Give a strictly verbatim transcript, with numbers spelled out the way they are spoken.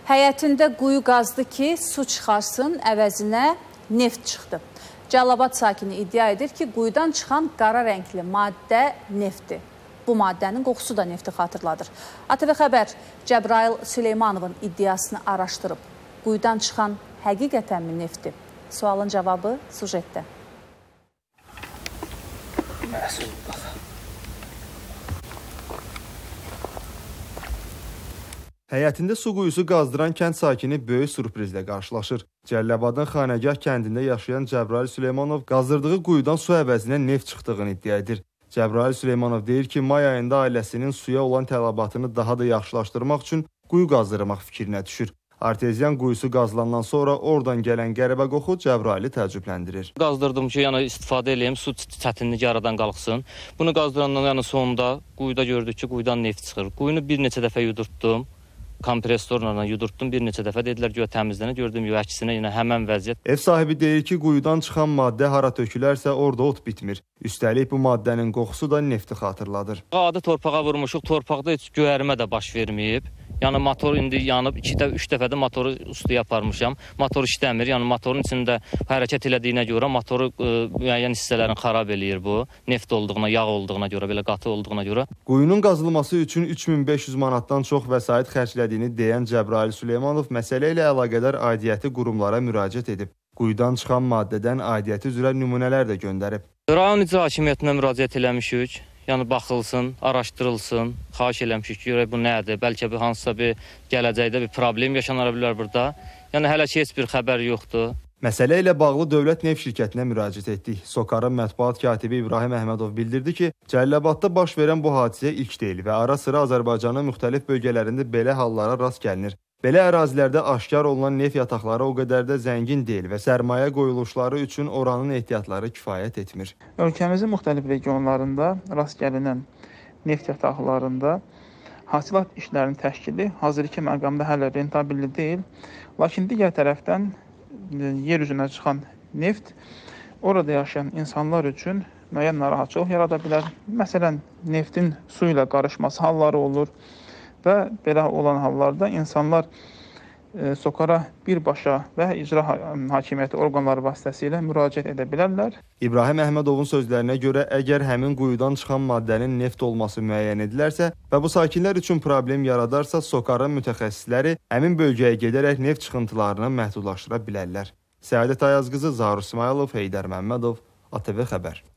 Həyətində quyu qazdı ki, su çıxarsın, əvəzinə neft çıxdı. Cəlilabad sakini iddia edir ki, quyudan çıxan qara rəngli maddə neftdir. Bu maddənin qoxusu da nefti xatırladır. A T V Xəbər Cəbrayıl Süleymanovun iddiasını araşdırıb. Quyudan çıxan həqiqətənmi neftdir? Sualın cavabı sujetdə. Həyətində su quyusu qazdıran kənd sakini böyük sürprizlə qarşılaşır. Cəlilabadın Xanəgah kəndində yaşayan Cəbrayıl Süleymanov qazdırdığı quyudan su əvəzinə neft çıxdığını iddia edir. Cəbrayıl Süleymanov deyir ki, may ayında ailəsinin suya olan tələbatını daha da yaxşılaşdırmaq üçün quyu qazdırmaq fikrinə düşür. Arteziyan quyusu qazılandan sonra oradan gələn qəribə qoxu Cəbrayılı təəccübləndirir. Qazdırdım ki, yəni istifadə edeyim, su çətinliyi aradan qalxsın. Bunu qazdırandan yəni sonunda quyuda gördük ki, quyudan neft çıxır. Quyunu bir neçə dəfə yudurtdum. Kompresorla yudurtdum, bir neçə dəfə dedilər ki, təmizlənə gördüm, yox əksinə yenə həmən vəziyyət. Ev sahibi deyir ki, quyudan çıxan maddə hara tökülərsə orada ot bitmir. Üstəlik bu maddənin qoxusu da nefti xatırladır. Adı torpağa vurmuşuq, torpaqda heç göyərimə də baş verməyib. Yəni motor indi yanıb, iki də, üç dəfə də motoru üstüyə aparmışam. Motor işləmir, yəni motorun içində hərəkət elədiyinə görə motoru ə, müəyyən hissələrini xarab eləyir bu. Neft olduğuna, yağ olduğuna görə, belə qatı olduğuna görə. Quyunun qazılması üçün üç min beş yüz manatdan çox vəsait xərclədiyini deyən Cəbrayıl Süleymanov məsələ ilə əlaqədar aidiyyəti qurumlara müraciət edib. Quyudan çıxan maddədən aidiyyəti üzrə nümunələr də göndərib. Rayon icra hakimiyyətinə müraciət eləmişik. Yəni baxılsın, araşdırılsın, xahiş eləmişik ki, bu nədir? Bəlkə bir hansısa bir gələcəkdə bir problem yaşanara bilər burada. Yəni hələ ki heç bir xəbər yoxdur. Məsələ ilə bağlı Dövlət Neft şirkətinə müraciət etdik. SOCAR-ın mətbuat katibi İbrahim Əhmədov bildirdi ki, Cəlilabadda baş verən bu hadisə ilk deyil və ara-sıra Azərbaycanın müxtəlif bölgələrində belə hallara rast gəlinir. Belə ərazilərdə aşkar olunan neft yataqları o qədər də zəngin deyil və sərmayə qoyuluşları üçün oranın ehtiyatları kifayət etmir. Ölkəmizin müxtəlif regionlarında rast gəlinən neft yataqlarında hasilat işlərinin təşkili hazırki məqamda hələ rentabilli deyil. Lakin digər tərəfdən yer üzünə çıxan neft orada yaşayan insanlar üçün müəyyən narahatçılıq yarada bilər. Məsələn, neftin su ilə qarışması halları olur. Və belə olan hallarda insanlar e, SOCAR-a birbaşa və icra hakimiyyəti orqanları vasitəsilə müraciət edə bilərlər. İbrahim Əhmədovun sözlərinə görə, əgər həmin quyudan çıxan maddənin neft olması müəyyən edilərsə və bu sakinlər üçün problem yaradarsa, SOCAR-ın mütəxəssisləri həmin bölgəyə gedərək neft çıxıntılarını məhdudlaşdıra bilərlər. Səadət Ayazqızı, Zaur İsmailov, Heydər Məmmədov, A T V Xəbər.